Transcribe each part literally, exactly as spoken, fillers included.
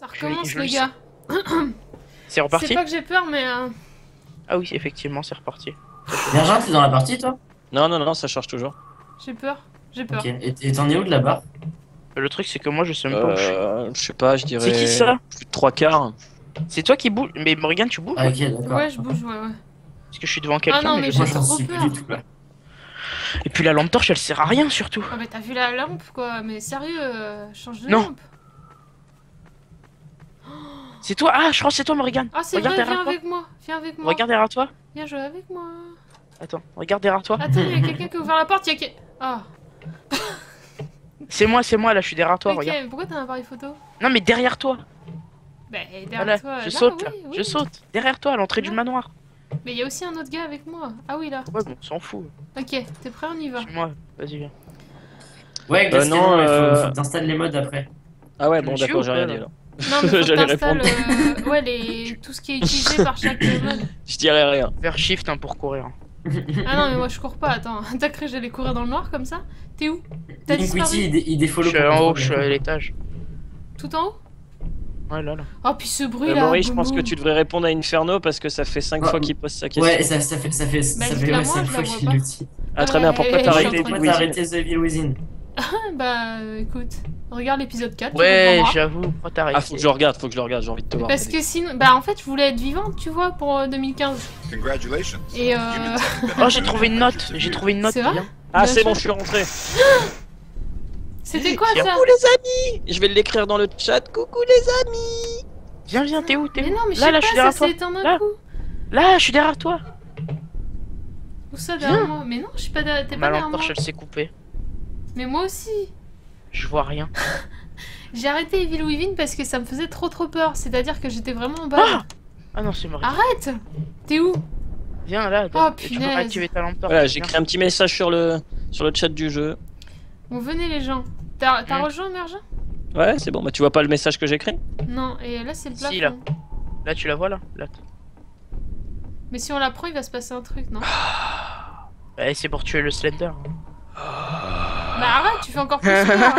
Ça recommence je les le gars. C'est reparti? C'est pas que j'ai peur mais... Euh... Ah oui, effectivement, c'est reparti. Virgin, t'es dans la partie toi? Non, non, non, ça charge toujours. J'ai peur. J'ai peur. Ok, et t'en es où de la barre? Le truc, c'est que moi, je sais même pas où je suis. Euh, je sais pas, je dirais... C'est qui ça? Plus de trois quarts. C'est toi qui bouge. Mais Morgane, tu bouges? Ah ok, d'accord. Ouais, je bouge, ouais, ouais. Parce que je suis devant quelqu'un. Ah non, mais je- j'ai Moi j'en trop suis peur. plus du tout là. Et puis la lampe torche, elle sert à rien surtout. Ah bah t'as vu la lampe quoi, mais sérieux, euh, change de Non. lampe. C'est toi? Ah, je crois que c'est toi, Morgane. Ah c'est Regarde vrai, derrière viens toi. avec moi, viens avec moi. Regarde derrière toi. Viens jouer avec moi. Attends, regarde derrière toi. Attends, il y a quelqu'un qui a ouvert la porte, il y a qui... Ah, C'est moi, c'est moi, là, je suis derrière toi, ok, regarde. mais pourquoi t'as un appareil photo? Non, mais derrière toi. Bah derrière Voilà, toi, je là, saute, là. oui, oui. Je saute. Derrière toi, à l'entrée du Là. manoir. Mais il y a aussi un autre gars avec moi. Ah oui là. Ouais, bon, on s'en fout. Ok, t'es prêt, on y va. Suis-moi, vas-y, viens. Ouais, Euh, Glass non, Cannon, il faut, euh, faut que t'installes les modes après. Ah ouais, Tu bon, me suis d'accord, ou j'ai pas, rien là dit alors. Non mais faut que J'allais t'installes répondre. euh, ouais, les... tout ce qui est utilisé par chaque euh, mode. Je dirais rien. Faire shift hein, pour courir. Ah non mais moi je cours pas, attends. T'as cru que j'allais courir dans le noir comme ça? T'es où? T'as Iniquity, disparu? il, dé- il Je défollow suis pour en haut, contrôler. je suis à l'étage. Tout en haut? Ouais, là, là. Oh puis ce bruit Euh, là. Maurice, je pense boum, que tu devrais répondre à Inferno parce que ça fait cinq Ah, fois qu'il pose sa question. Ouais, et ça, ça fait, ça fait, Bah, ça fait dites-la ouais, moi, cinq je la fois vois qu'il pas. le dit. Ah, très bien, Ouais, pourquoi et- t'as et- arrêté et- Pourquoi de t'as Wizzy arrêté The Evil Within? boum. Bah euh, écoute, regarde l'épisode quatre. tu Ouais, comprendras. j'avoue, pourquoi t'as Ah, arrêté? faut que je le regarde, faut que je le regarde, j'ai envie de te voir. Parce que sinon, bah en fait je voulais être vivante tu vois pour euh, deux mille quinze. Congratulations. Et euh... Oh, j'ai trouvé une note, j'ai trouvé une note. C'est vrai? Viens. Ah, Bah, c'est je- bon, je suis rentré. C'était quoi Tiens. ça? Coucou les amis. Je vais l'écrire dans le chat. Coucou les amis. Viens, viens, t'es où? T'es Mais où? non mais je Là, sais là, pas, je suis ça derrière toi. s'est éteint d'un Là. coup. Là, je suis derrière toi. Où ça derrière moi? Mais non, je suis pas derrière, t'es Ma pas derrière lampe moi. torche, elle s'est coupée. Mais moi aussi. Je vois rien. J'ai arrêté Evil Within parce que ça me faisait trop trop peur. C'est-à-dire que j'étais vraiment en bas. Ah Ah non, c'est mort. Arrête! T'es où? Viens là, Oh, et tu peux punaise. pas activer ta lampe torche. Voilà, j'ai Viens. écrit un petit message sur le sur le chat du jeu. Bon, venez les gens. T'as t'as Hmm. rejoint Mergin? Ouais, c'est bon. Bah tu vois pas le message que j'écris? Non, et là c'est le plafond. Si, là. Là, tu la vois là, là. Mais si on la prend, il va se passer un truc, non? Ouais, c'est pour tuer le Slender. Bah arrête, tu fais encore plus peur.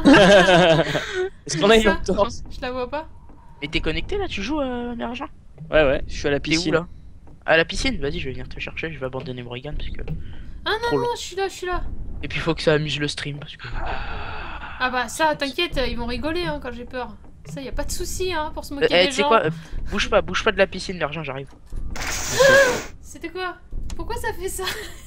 Est-ce qu'on a une Ça, lampe torche? Je la vois pas. Mais t'es connecté là, tu joues euh, Mergin? Ouais, ouais, je suis à la T'es où piscine. là? À la piscine? Vas-y, je vais venir te chercher, je vais abandonner Morrigan parce que. Ah non, Trop non, long. je suis là, je suis là. Et puis faut que ça amuse le stream parce que. Ah bah ça, t'inquiète, ils vont rigoler hein, quand j'ai peur. Ça, y a pas de souci hein, pour se Euh, moquer eh, des tu sais gens. quoi? euh, Bouge pas, bouge pas de la piscine, Mergin, j'arrive. C'était quoi? Pourquoi ça fait ça?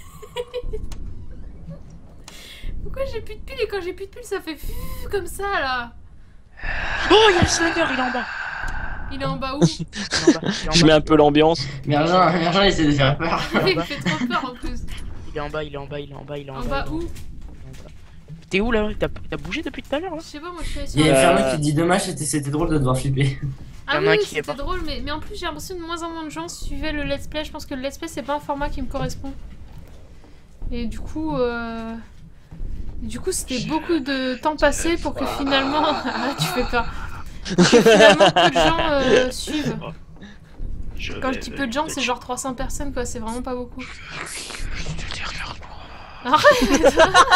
Pourquoi j'ai plus de piles et quand j'ai plus de piles ça fait fuuu comme ça là? Oh, y'a le Slender, il est en bas! Il est en bas où? Il est en bas, il est en Je bas. mets un peu l'ambiance. Mergin, Mergin, il essaie de faire peur. Il me fait trop peur en plus. Il est en bas, il est en bas, il est en bas, il est en, En bas. bas où? T'es où là? T'as t'as bougé depuis tout à l'heure là? Je sais pas, moi je suis allée Il y sur a la... Inferno Euh. qui dit dommage, c'était c'était drôle de devoir flipper. Ah y en a un oui, qui est c'était pas. drôle, mais, mais en plus j'ai l'impression que de moins en moins de gens suivaient le let's play. Je pense que le let's play c'est pas un format qui me correspond. Et du coup, euh... du coup c'était beaucoup de temps passé pour que finalement... Ah tu fais peur. Pour que finalement peu de gens euh, suivent. Quand je dis peu de gens, c'est genre trois cents personnes quoi, c'est vraiment pas beaucoup. Arrête.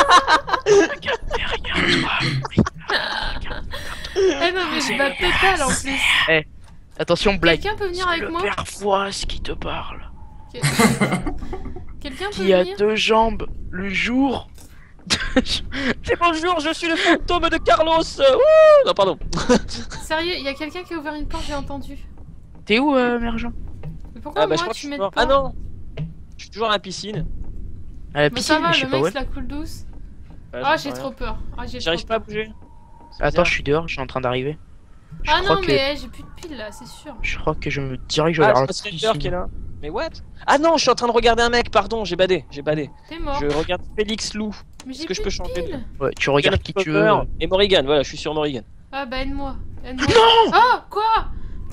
Eh non mais je bats total en plus. Attention, blague. Quelqu'un peut venir C'est avec le moi? père Fouras qui te parle. Quelqu'un peut Qui a venir? deux jambes le jour. C'est bonjour, je suis le fantôme de Carlos. Wouh non, pardon. Sérieux, il y a quelqu'un qui a ouvert une porte, j'ai entendu. T'es où, euh, Mergin? Mais pourquoi Ah bah je moi crois que je tu suis m'aides mort. pas? Ah non. Je suis toujours à la piscine. À la Bah piscine, ça va, mais je sais le pas mec où se la coule douce. Ouais, Ah j'en j'ai sais trop rien. peur. Ah j'ai trop J'arrive pas à peur. bouger. C'est Attends, bizarre. je suis dehors, je suis en train d'arriver. Je Ah crois non que... mais j'ai plus de piles là, c'est sûr. Je crois que je me dirige Ah, vers la c'est Slender qui est piscine. là. Mais what? Ah non, je suis en train de regarder un mec, pardon, j'ai badé, j'ai badé. T'es mort. Je regarde Félix Lou. Mais j'ai que je plus peux de changer de- piles. Ouais, tu regardes qui tu veux. Popper Et Morrigan, voilà, je suis sur Morrigan. Ah bah aide-moi. Aide-moi. Non Oh quoi?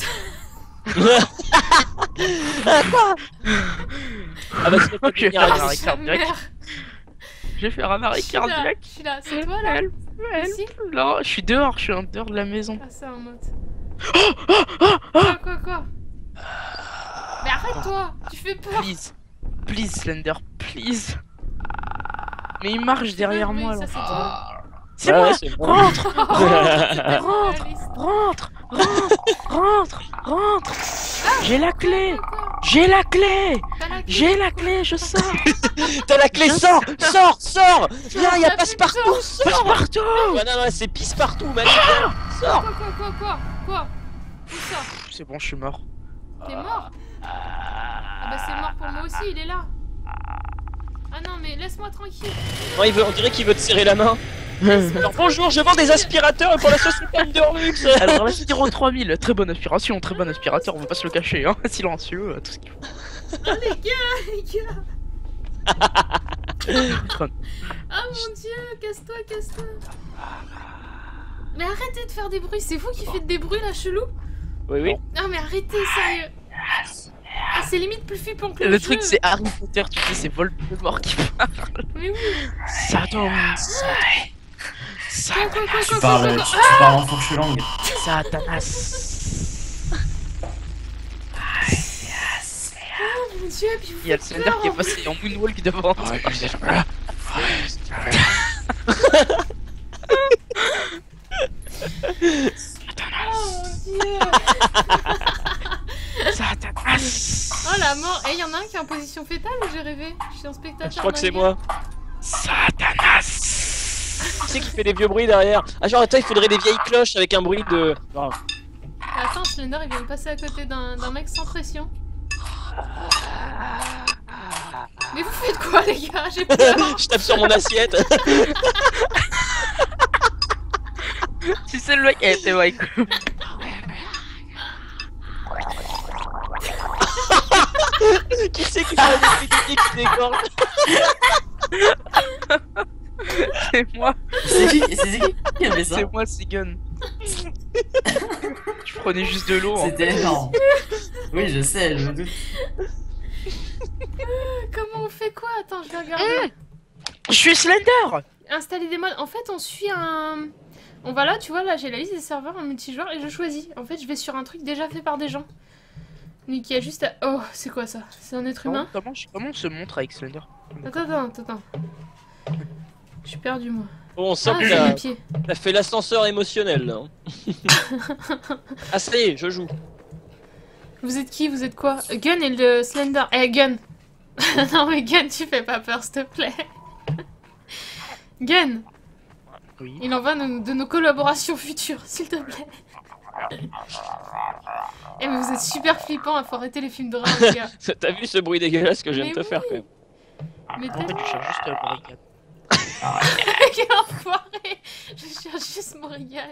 Ah bah c'est pas Je vais venir faire avec- un arrêt Sa cardiaque. mère. Je vais faire un arrêt Je suis là, cardiaque. je suis là, c'est toi là? Help, help. Ici? Non, je suis dehors, je suis en dehors de la maison. Ah c'est un mot. Quoi quoi quoi? Mais arrête-toi! Tu fais peur! Please. Please, Slender, please. Mais il marche derrière Oui, moi ça, là. c'est toi. C'est Ouais, moi. ouais, c'est bon. Rentre. Oh, Rentre. réaliste. Rentre. Rentre, rentre, rentre. J'ai la clé. Quoi, quoi, J'ai la clé. T'as la clé. J'ai la clé, je sors. T'as la clé, sors, sors, sors. Viens, y'a T'as passe plus partout, peur. sors. Partout. Ouais, non, non, c'est pisse partout, Manu. Viens, sors. Quoi, quoi, quoi, quoi, quoi? Où ça? C'est bon, je suis mort. T'es mort? Ah bah c'est mort pour moi aussi, il est là. Ah non mais laisse-moi tranquille. Non, il veut, on dirait qu'il veut te serrer la main. Alors, bonjour, je vends des aspirateurs pour la société Underlux. Alors la Styro trois mille, très bonne aspiration, très bon aspirateur, on va pas se le cacher, hein. Silencieux, euh, tout ce qu'il faut. Ah les gars, les gars. Ah mon dieu, casse-toi, casse-toi. Mais arrêtez de faire des bruits, c'est vous qui faites des bruits là chelou. Oui, oui. Non mais arrêtez, sérieux. Ah, c'est limite plus flippant que le, Le jeu. truc c'est Harry Potter, tu sais, c'est Voldemort qui parle. Mais oui. Satan, Satan, Quoi, quoi, quoi, Tu quoi, parles, quoi, tu, quoi. tu parles en fourche langue. Satanas. Oh mon dieu, puis vous Il y a le faites Slender peur, qui est en plus. passé en moonwalk devant. Oh mon dieu. Satanas. Oh la mort. Eh, y'en a un qui est en position fétale ou j'ai rêvé? Je suis un spectateur. Je crois que c'est malgré. moi. Satanas. Qui c'est qui fait des vieux bruits derrière? Ah, genre, attends, il faudrait des vieilles cloches avec un bruit de. Oh. Attends, Slender, il vient de passer à côté d'un d'un mec sans pression. Mais vous faites quoi, les gars? J'ai peur. Je tape sur mon assiette. Tu sais le mec, eh t'es vrai. Qui c'est qui fait des petits qui dégorge? C'est moi, C'est qui, c'est qui qui avait ça? c'est moi Sigun. Je prenais juste de l'eau. Hein. C'était énorme. Oui, je sais, je me doute. Comment on fait quoi? Attends, je vais regarder. Je suis Slender. Installer des modes. En fait, on suit un. On va là, tu vois, là j'ai la liste des serveurs en multijoueur et je choisis. En fait, je vais sur un truc déjà fait par des gens. Donc il y a juste à... Oh, c'est quoi ça? C'est un être humain? Comment, comment on se montre avec Slender? Attends, attends, attends. Je suis perdu moi. Bon, on sent Ah, que c'est t'as mes pieds. t'as fait l'ascenseur émotionnel là. Ah, ça y est, je joue. Vous êtes qui? Vous êtes quoi? Gun et le Slender. Eh, Gun! Non mais Gun, tu fais pas peur, s'il te plaît. Gun! Oui. Il en va de, de nos collaborations futures, s'il te plaît. Eh mais vous êtes super flippant, faut arrêter les films d'horreur, les gars. T'as vu ce bruit dégueulasse que je viens Mais de te faire oui. quand même? Mais En fait, tu cherches juste la barricade. quel enfoiré! Je cherche juste Morrigan.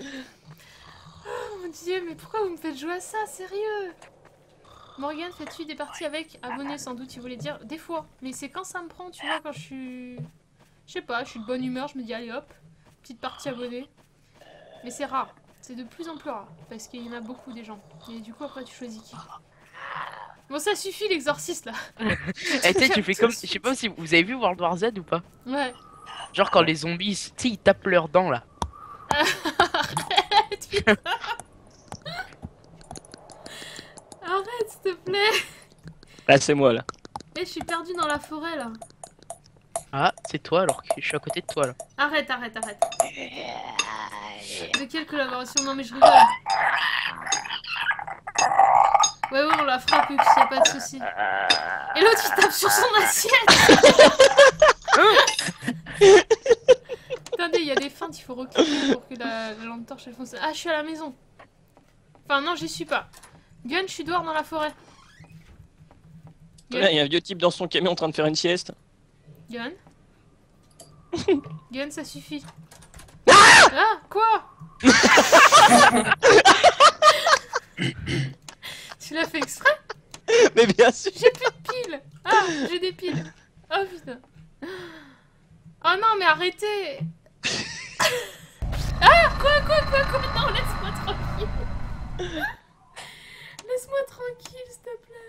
Oh mon dieu, mais pourquoi vous me faites jouer à ça? Sérieux? Morgan, fais-tu des parties avec abonnés? Sans doute, il voulait dire des fois. Mais c'est quand ça me prend, tu vois, quand je suis... Je sais pas, je suis de bonne humeur, je me dis allez hop, petite partie abonnée. Mais c'est rare, c'est de plus en plus rare, parce qu'il y en a beaucoup des gens. Et du coup après tu choisis qui. Bon ça suffit l'exorciste là. Eh tu sais, tu fais comme... Je sais pas si vous avez vu World War Z ou pas? Ouais. Genre quand les zombies, tu sais, ils tapent leurs dents là. Arrête, putain. Arrête s'il te plaît. Là, c'est moi là. Eh, je suis perdue dans la forêt là. Ah, c'est toi alors que je suis à côté de toi là. Arrête, arrête, arrête. De quelle collaboration? Non mais je rigole. Ouais, ouais, on la fera, Pups, y'a pas de soucis. Et l'autre il tape sur son assiette. Attendez, il y a des feintes, il faut reculer pour que la, la lampe torche elle fonctionne. Ah, je suis à la maison. Enfin, non, j'y suis pas. Gun, je suis dehors dans la forêt. Il y a un vieux type dans son camion en train de faire une sieste. Gun. Gun, ça suffit. Ah, quoi? Tu l'as fait exprès? Mais bien sûr. J'ai plus de piles. Ah, j'ai des piles. Oh putain. Oh non, mais arrêtez. Ah, quoi, quoi, quoi, quoi? Non, laisse-moi tranquille. Laisse-moi tranquille, s'il te plaît.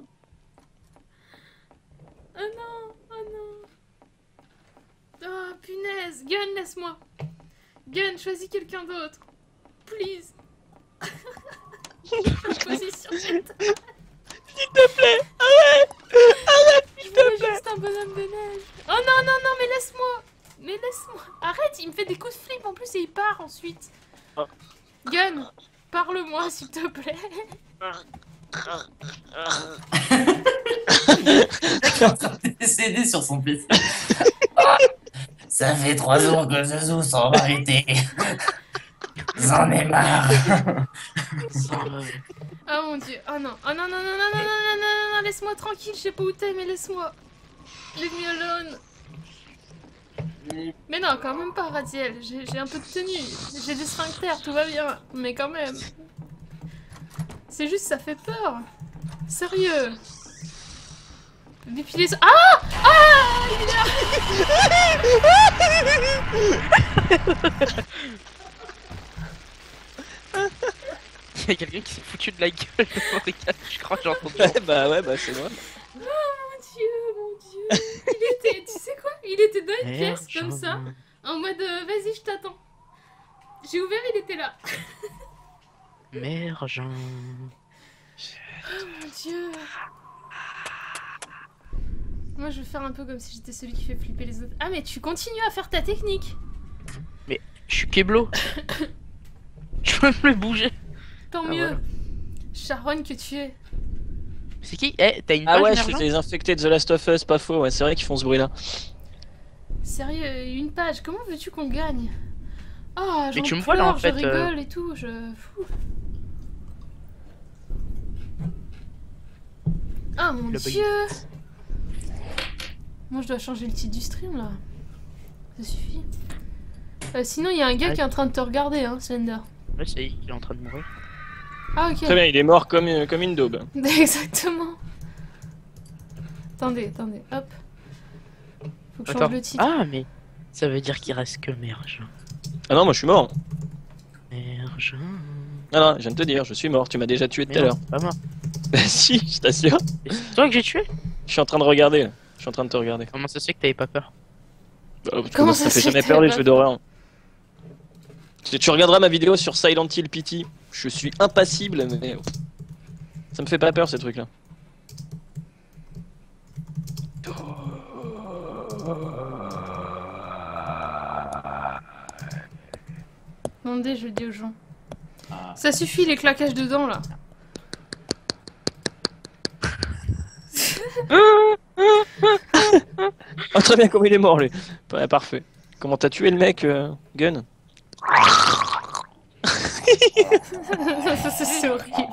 Oh non, oh non. Oh punaise. Gun, laisse-moi. Gun, choisis quelqu'un d'autre. Please. Position. S'il te plaît, arrête. Arrête, Je s'il voulais te plaît. juste un bonhomme de neige. Oh non, non, non, mais laisse-moi. Mais laisse-moi. Arrête, il me fait des coups de flip en plus et il part ensuite. Oh. Gun. Parle-moi, s'il te plaît. Il est en train de décéder sur son P C. Ça fait trois jours que je joue sans m'arrêter. J'en ai marre. Oh mon dieu, oh non, oh non, non, non, non, non, non, non, non, non, laisse-moi tranquille, je sais pas où t'es, mais laisse-moi. Leave me alone. Mais non, quand même pas, Radiel, j'ai un peu de tenue, j'ai des sphincters, tout va bien, mais quand même. C'est juste, ça fait peur. Sérieux. Dépiler... Ah Ah il est là. Il y a quelqu'un qui s'est foutu de la gueule de Morrigan, je crois que j'ai entendu. Ouais, bah ouais, bah c'est moi. Oh mon dieu, mon dieu. Il était, tu sais quoi? Il était dans une pièce comme ça, en mode euh, vas-y, je t'attends. J'ai ouvert, il était là. Merde, Jean. Oh mon dieu. Moi je vais faire un peu comme si j'étais celui qui fait flipper les autres. Ah mais tu continues à faire ta technique. Mais je suis Keblo. Je peux me bouger. Tant Ah, mieux. voilà. Charonne que tu es. C'est qui? Eh, t'as une Ah page ouais, je émergente suis les infectés de The Last of Us, pas faux, ouais, c'est vrai qu'ils font ce bruit là. Sérieux, une page, comment veux-tu qu'on gagne? Ah, Mais j'en tu me vois là, en pleure, fait, je euh. rigole et tout, je... Fou. Ah mon Le dieu. Moi je dois changer le titre du stream là. Ça suffit. Euh, sinon il y a un gars Ouais. qui est en train de te regarder, hein, Slender. Ouais, c'est il est en train de mourir. Ah ok. Très bien, il est mort comme, euh, comme une daube. Exactement. Attendez, attendez, hop. Faut que je change Attends. le titre. Ah, mais ça veut dire qu'il reste que Merge. Ah non, moi je suis mort. Merge. Ah non, je viens de te dire, je suis mort, tu m'as déjà tué tout à l'heure. Pas mort. Bah si, je t'assure. C'est toi que j'ai tué? Je suis en train de regarder là. Je suis en train de te regarder. Comment ça se fait que t'avais pas peur? Bah, parce que Comment moi, ça ça fait se fait jamais que peur t'avais les pas jeux peur d'horreur. Tu tu regarderas ma vidéo sur Silent Hill Pity. Je suis impassible, mais ça me fait pas peur ces trucs là. Attendez, je le dis aux gens. Ah. Ça suffit les claquages dedans là. Oh très bien, comme il est mort lui. Ouais, parfait. Comment t'as tué le mec, euh, Gun? C'est horrible.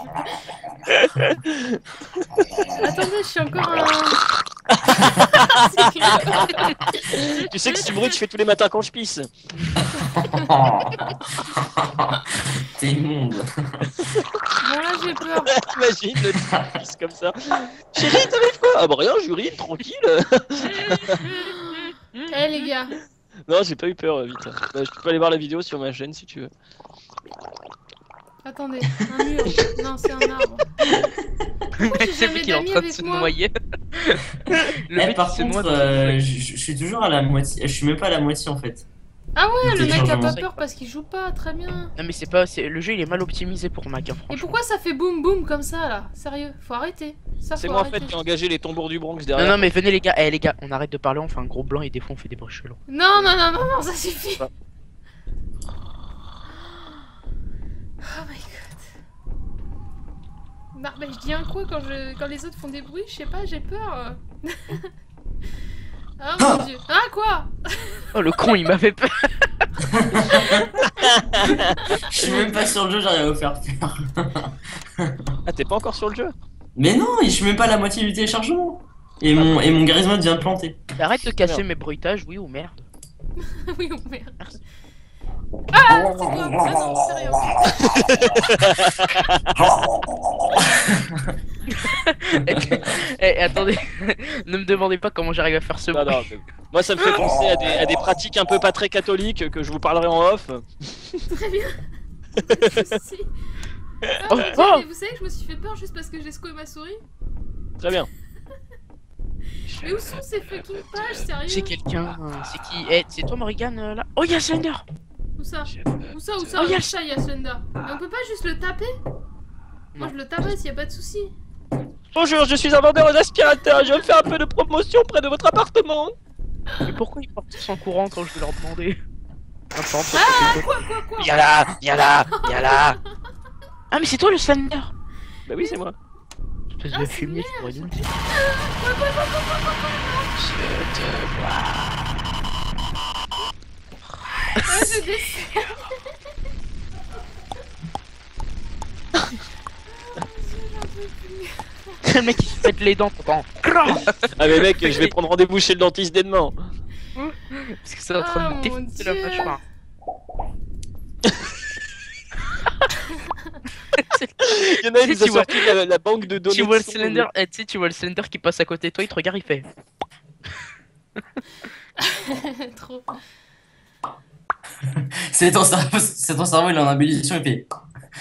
Attendez, je suis encore un... Tu sais que ce bruit que je fais tous les matins quand je pisse. T'es immonde. Bon là j'ai peur. Imagine le type pisse comme ça. Chérie, t'arrives quoi? Ah bah rien, j'urine, tranquille. Eh les gars. Non, j'ai pas eu peur, euh, vite. Euh, je peux aller voir la vidéo sur ma chaîne si tu veux. Attendez, un mur. Non, c'est un arbre. Pourquoi j'ai C'est jamais lui qui est en d'amis train de avec se moi? noyer. Le Eh, mec par qui se noie contre, dans euh, une je, je- je suis toujours à la moitié. Je suis même pas à la moitié en fait. Ah ouais, le mec a pas Téléchargement. peur parce qu'il joue pas, très bien. Non mais c'est pas, c'est le jeu il est mal optimisé pour Mac hein, Et franchement. pourquoi ça fait boum boum comme ça là? Sérieux, faut arrêter. Ça C'est faut moi en arrêter. fait qui ai engagé les tombeaux du Bronx Non derrière. non mais venez les gars, eh les gars, on arrête de parler, on fait un gros blanc et des fois on fait des bruits chelous. Non, non, non, non, non, ça suffit. Ah. Oh my god. Non, mais je dis un quoi quand, je... quand les autres font des bruits? Je sais pas, j'ai peur. Ah mon dieu. Ah quoi? Oh le con il m'avait peur. Je suis même pas sur le jeu, j'arrive à vous faire peur. Ah, t'es pas encore sur le jeu? Mais non, je suis même pas à la moitié du téléchargement. Et mon, et mon charisme vient de planter. Arrête de casser Merde. mes bruitages, oui ou merde. Oui, oh merde. Ah, c'est quoi? Ah non, c'est rien. Eh, eh, attendez, ne me demandez pas comment j'arrive à faire ce Non, bruit. non, mais- moi ça me fait penser à des, à des pratiques un peu pas très catholiques que je vous parlerai en off. Très bien. Pas de soucis. Ah, Oh, mon Dieu, oh. mais vous savez que je me suis fait peur juste parce que j'ai secoué ma souris? Très bien. Mais où sont ces fucking pages, sérieux? C'est quelqu'un, euh, c'est qui? Eh, c'est toi Morrigan euh, là? Oh y'a Slender. Où ça? Où ça, où ça? Oh, Où y'a- ça, y'a Slender? Mais on peut pas juste le taper? Moi Non. je le tabasse, y a pas de soucis. Bonjour, je suis un vendeur d'aspirateurs. Je vais faire un peu de promotion près de votre appartement. Mais pourquoi ils partent tous en courant quand je vais leur demander? Attends, Ah, quoi, quoi, quoi? Viens là, viens là, viens là. Ah mais c'est toi le Slender. Bah oui, c'est moi. Espèce Ah, de c'est fumier qui pourrait dire. Ah, je décide. Le mec il se pète les dents pourtant. Ah mais mec, je vais prendre rendez-vous chez le dentiste dès demain. Parce que c'est en train Ah, de mon défoncer la Dieu. mâchoire. Il y en a une qui Tu a vois- sorti la, la banque de données. Tu vois le de son- Slender, eh, tu sais, tu vois le Slender qui passe à côté de toi, il te regarde, il fait. Trop. C'est ton cerveau, c'est ton cerveau, il est en ébullition, il fait.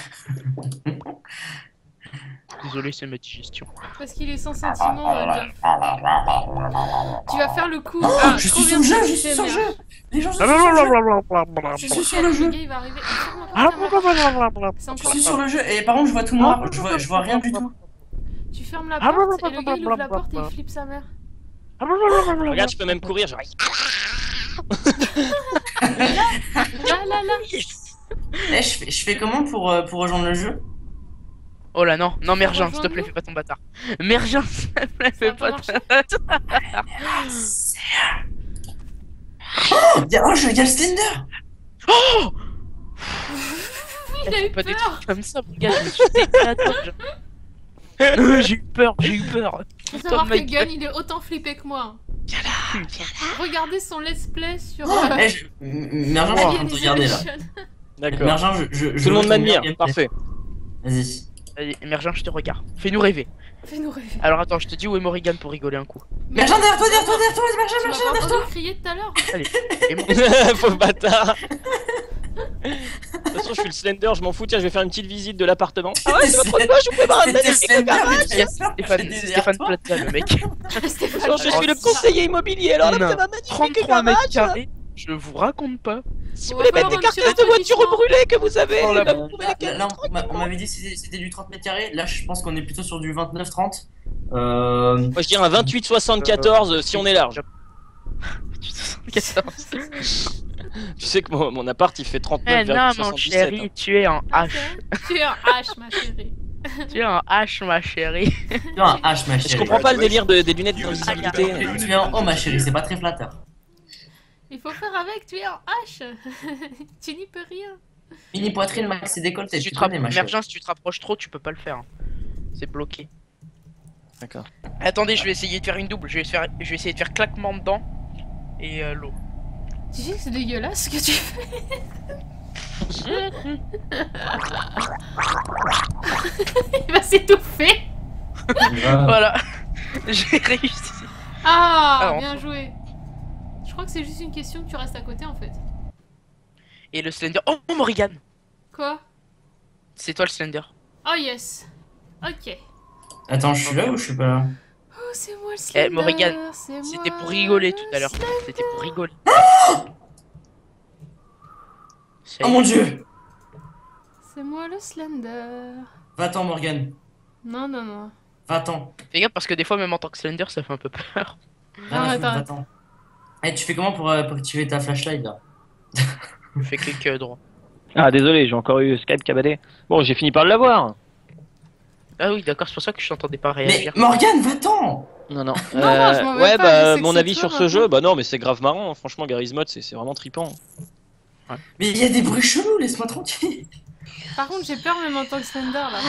Désolé, c'est ma digestion. Parce qu'il est sans sentiment. euh, Jeff. Tu vas faire le coup. Oh, Ah, je trop suis bien sur le ce jeu, que je tu suis fais, sur le merde. jeu. Les gens, je suis sur le jeu. Je suis sur le jeu. Le gars, il va arriver. Ferme la porte, ferme la porte. C'est Je encore suis mieux. sur le jeu et par contre je vois tout noir, je vois, je vois rien du tout. Tu fermes la porte et le gars il ouvre la porte et il flippe sa mère. Regarde, je peux même courir. Genre... Là, là, là. Eh, je fais, je fais comment pour, euh, pour rejoindre le jeu? Oh là non, non Mergin, s'il te rejoindre plaît, nous fais pas ton bâtard. Mergin, s'il te plaît, Ça fais va pas pas marcher. ton bâtard. Oh, y'a oh, je- y'a le Slender. Oh Il a eu Pas des peur. trucs comme ça, mon gars, je me suis dédié à toi, genre. Euh, J'ai eu peur, j'ai eu peur. Faut Putain savoir de que ma Gun gueule. il est autant flippé que moi. Viens là, viens là. Regardez son let's play sur. Oh, euh, eh, je... M- Mergin, je suis en train de te regarder là. Alienation. D'accord. Mergin, je, je, je Tout le monde vois ton m'admire. gameplay. Parfait. Vas-y. Allez, Mergin, je te regarde. Fais-nous rêver. Fais-nous rêver. Alors attends, je te dis où est Morrigan pour rigoler un coup. Mergin, derrière toi, derrière toi, derrière toi, Mergin, Tu m'as Mergin, pas derrière toi. entendu crier tout à l'heure. Et moi, Pauvre bâtard. De toute façon, je suis le Slender, je m'en fous. Tiens, je vais faire une petite visite de l'appartement. Ah ouais, c'est votre poche, vous pouvez me ramener C'était des flics au Slender, garage. mais tu as Yes, peur, Stéphane, j'ai des Stéphane derrière toi. Plaza, le mec. Stéphane. Genre, je suis le conseiller immobilier, alors là, Non. c'est ma magnifique trente-trois mètres garage. carrés, je vous raconte pas. Si On vous va voulez mettre faire des un petit carcasses de voitures rafraîchissement. brûlées que vous avez, Oh, la là, Euh, vous pouvez là, les là, là, on m'a- on m'avait dit que c'était c'était du trente mètres carrés. Là, je pense qu'on est plutôt sur du vingt-neuf trente. Euh... Moi, je dirais un vingt-huit soixante-quatorze euh, si on est large. Tu te sens quatorze. Tu sais que mon, mon appart il fait Eh trente-neuf non, virgule mon soixante-dix-sept. chéri, tu es en Ah, H. Tu es un H, ma chérie. Tu es en H, ma chérie. Tu as un H, ma chérie. Je comprends pas le délire de- des lunettes d'invisibilité. Tu es en O, ma chérie, c'est pas très flatteur. Il faut faire avec, tu es en H. Tu n'y peux rien. Mini poitrine, maxi décolleté. Si tu Tu te connais, ma rapproches, chérie. Mergin, si tu te rapproches trop, tu peux pas le faire. C'est bloqué. D'accord. Attendez, je vais essayer de faire une double. Je vais, faire... je vais essayer de faire claquement dedans et euh, l'eau. Tu sais que c'est dégueulasse ce que tu fais. Il va s'étouffer. Voilà, j'ai réussi. Ah, Alors, bien joué. Je crois que c'est juste une question que tu restes à côté en fait. Et le Slender. Oh, Morrigan, Quoi? c'est toi le Slender. Oh yes. Ok. Attends, je suis là ou je suis pas là? Oh, c'est moi le Slender. Eh, Morrigan, c'est C'était moi pour rigoler le tout à l'heure. Slender. C'était pour rigoler. Ça y Oh est. mon dieu! C'est moi le Slender. Va-t'en, Morgan. Non, non, non. Va-t'en. Fais gaffe parce que des fois, même en tant que Slender, ça fait un peu peur. Rien à Arrête, foutre, arrête. va-t'en. Eh, tu fais comment pour, euh, pour activer ta flashlight là? Je fais clic euh, droit. Ah désolé, j'ai encore eu Skype cabadé. Bon, j'ai fini par l'avoir. Ah oui, d'accord, c'est pour ça que je t'entendais pas Mais réagir. Morgan, va-t'en! Non, non. Non, non, je m'en vais ouais, pas, je bah, sais que mon c'est avis toi, sur ce maintenant. jeu, bah non, mais c'est grave marrant. hein. Franchement, Garry's Mod, c'est c'est vraiment trippant. Mais il y a des bruits chelous, laisse-moi tranquille. Par contre, j'ai peur même en tant que Slender là.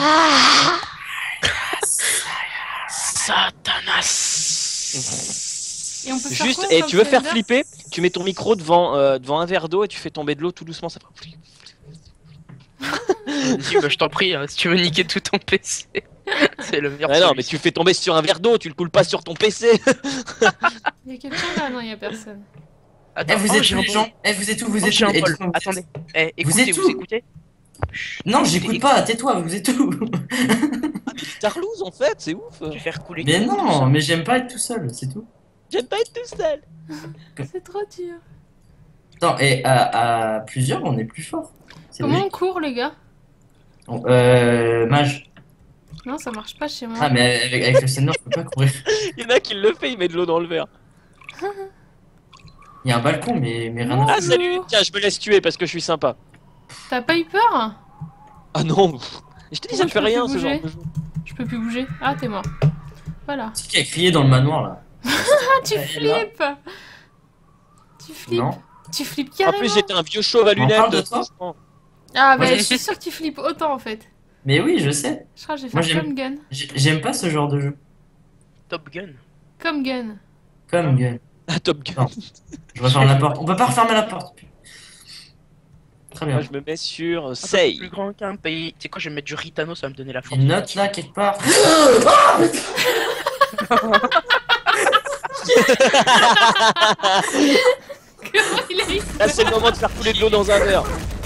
Satanas. Et on peut faire Juste, quoi, et comme tu veux faire Slender flipper, tu mets ton micro devant, euh, devant un verre d'eau et tu fais tomber de l'eau tout doucement. Ça fera... Vas-y, bah, je t'en prie, hein, si tu veux niquer tout ton P C, c'est le meilleur. Ah non, mais solution. tu fais tomber sur un verre d'eau, tu le coules pas sur ton P C. Il y a quelqu'un là? Non, il y a personne. Eh, Attends, vous oh, êtes j'ai tous un les bol. gens? Eh, vous êtes où? Vous Oh, êtes j'ai où? un Eh, bol. dites-moi où vous Attendez. êtes. Eh, Vous écoutez, êtes vous où écoutez Chut. Non, j'écoute Écoutez, pas, tais-toi, vous êtes où? Tarlouse en fait, c'est ouf. Je vais faire couler. Mais tout non, ça. mais j'aime pas être tout seul, c'est tout. J'aime pas être tout seul. C'est trop dur. Attends, et à, à plusieurs, on est plus fort. C'est Comment on logique. court, les gars? Bon, euh, mage. Non, ça marche pas chez moi. Ah, mais avec, avec le Seigneur, je peux pas courir. Il y en a qui le fait, il met de l'eau dans le verre. Il y a un balcon, mais, mais rien à Oh. faire. Ah salut, tiens, je me laisse tuer parce que je suis sympa. T'as pas eu peur? Ah non, Je te dis, Pourquoi ça me je fait peux rien plus ce genre bouger de jeu. Je peux plus bouger. Ah, t'es mort. Voilà. C'est qui a crié dans le manoir là? Ah, tu Elle est là. flippes Tu flippes Non. Tu flippes En carrément. plus, j'étais un vieux chauve à On parle de lunettes. toi franchement. Ah, Moi, bah, j'ai- je suis sûre que tu flippes autant en fait. Mais oui, je sais. Je crois que j'ai Moi, fait j'aime- comme gun. J'ai- J'aime pas ce genre de jeu. Top Gun. Comme gun. Comme gun. Ah, Top Gun. Non. Je referme la porte. On peut pas refermer la porte. Très bien. Moi, je me mets sur Un peu Say. plus grand qu'un pays. Tu sais quoi, je vais mettre du Ritano, ça va me donner la force. Une note là quelque part. Comment il a eu Là, c'est le moment de faire couler de l'eau dans un verre.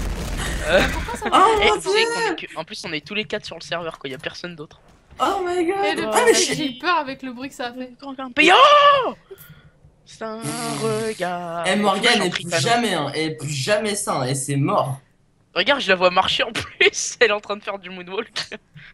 Oh Et mon tu sais qu'on est que- en plus, on est tous les quatre sur le serveur, quoi. Y a personne d'autre. Oh my Et god. le Ah mais pire, je- j'ai eu peur avec le bruit que ça a fait. Grand qu'un pays. Oh c'est un regard. Eh Morgane Flash en est plus Ritano. jamais, hein, elle est plus jamais ça, hein, et c'est mort. Regarde, je la vois marcher en plus. Elle est en train de faire du moonwalk.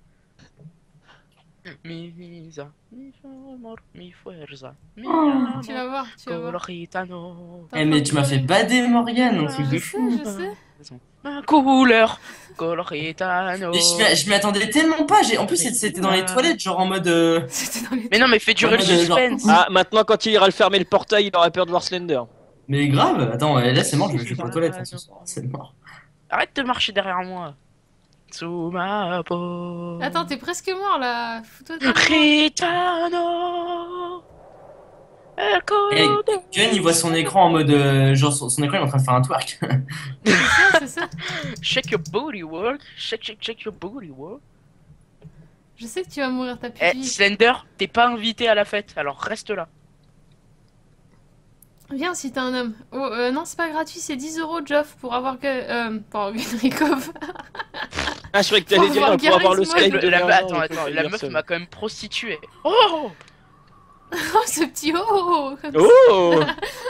Mi visa, mi amor, mi fuerza, mi amor, Tu vas voir, tu vas voir. colorítano. Eh mais tu m'as fait bader Morgane, un truc Je de sais, fou. je sais. Ma couleur, colorítano. Mais je m'y- je m'y attendais tellement pas, j'ai en plus c'était- c'était dans les toilettes, genre en mode euh... C'était dans les. Mais non, mais fais durer le Ouais, mais genre- suspense. Ah, maintenant, quand il ira le fermer le portail, il aurait peur de voir Slender. Mais grave, attends, euh, là c'est mort, je vais je vais pas aux toilettes hein, ce soir, c'est mort. Arrête de marcher derrière moi. Sous ma peau. Attends, t'es presque mort là. Fous-toi de moi. Ritano. El Eh, color de- Gun il voit son écran en mode euh, genre son, son écran il est en train de faire un twerk. C'est ça, c'est ça. Shake your booty work. Shake, shake, shake your booty work. Je sais que tu vas mourir, ta Eh, pupille. Slender, t'es pas invité à la fête, alors reste là. Viens si t'es un homme. Oh, euh, non, c'est pas gratuit, c'est dix euros, Geoff, pour avoir que. Euh, pour avoir Gunrikov. Ah, je croyais que Pour t'allais dire avoir pour avoir le Garry's Skype Mod. de la, Bernard, attends, je attends, peux la dire meuf ça. m'a quand même prostitué. Oh Oh, ce petit oh, oh, comme ça. Oh